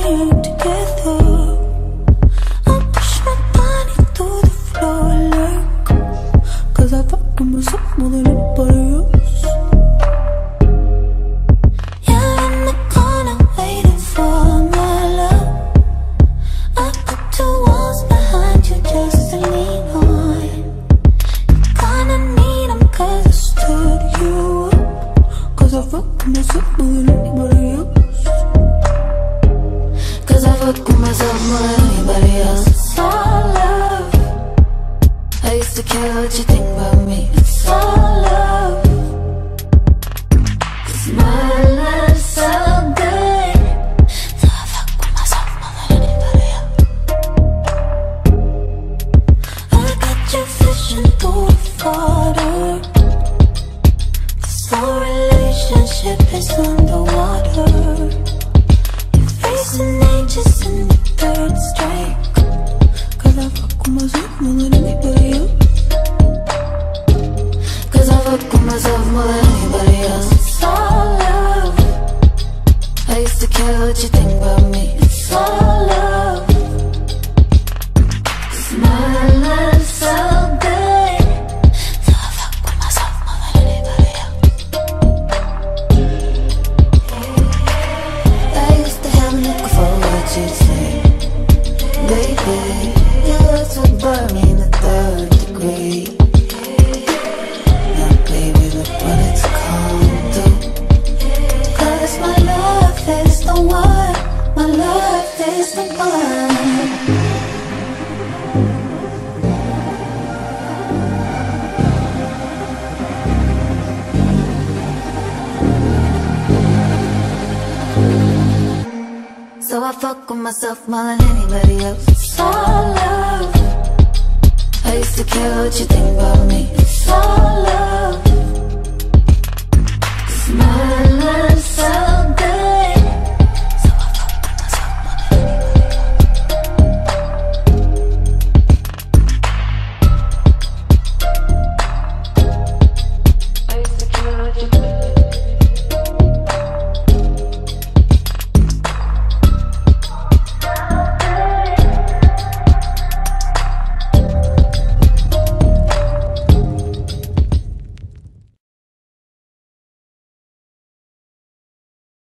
crying together. I push my body through the floor like, 'cause I fuck with myself more than anybody else. You're in the corner waiting for my love. I put two walls behind you just to lean on. You kinda need them 'cause I stood you up, 'cause I fuck with myself more than anybody else. 'Cause I fuck with myself more than anybody else. It's all love. I used to care what you think about me. It's all love. 'Cause my love's so good. So I fuck with myself more than anybody else. I got you fishing through the water. This whole relationship is underwater. You're facing ages in the third strike. 'Cause I fuck with myself more than anybody else. 'Cause I fuck with myself more than anybody else. It's all love. I used to care what you think about me. It's all love. 'Cause my love's so good. So I fuck with myself more than anybody else. I used to have a look for what you'd say. Baby, your words would burn me in the third degree. Now baby, look what it's come to. 'Cause my love is the one. My love is the one. So I fuck with myself more than anybody else. It's all love. I used to care what you think about me. It's all love. 'Cause my love's so